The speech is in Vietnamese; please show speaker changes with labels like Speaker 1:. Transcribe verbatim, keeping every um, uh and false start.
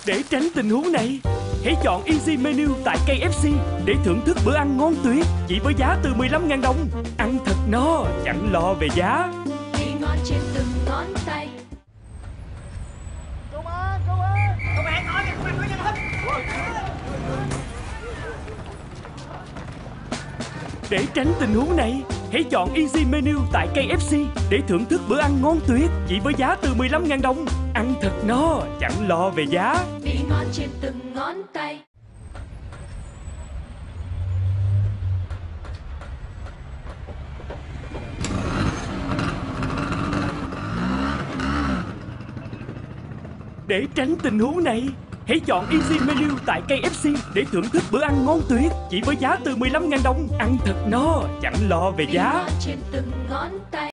Speaker 1: Để tránh tình huống này, hãy chọn Easy Menu tại ca ép xê để thưởng thức bữa ăn ngon tuyệt chỉ với giá từ mười lăm nghìn đồng. Ăn thật no, chẳng lo về giá.
Speaker 2: Vị ngon trên từng ngón tay.
Speaker 3: Công an, công an.
Speaker 4: Công an có nha, công an có nha hết.
Speaker 1: Để tránh tình huống này, hãy chọn Easy Menu tại ca ép xê để thưởng thức bữa ăn ngon tuyệt chỉ với giá từ mười lăm nghìn đồng. Ăn thật no, chẳng lo về giá.
Speaker 2: Vị ngon trên từng ngón tay.
Speaker 1: Để tránh tình huống này, hãy chọn Easy Menu tại ca ép xê để thưởng thức bữa ăn ngon tuyệt chỉ với giá từ mười lăm nghìn đồng. Ăn thật no, chẳng lo về
Speaker 2: Vị
Speaker 1: giá.
Speaker 2: ngon trên từng ngón tay.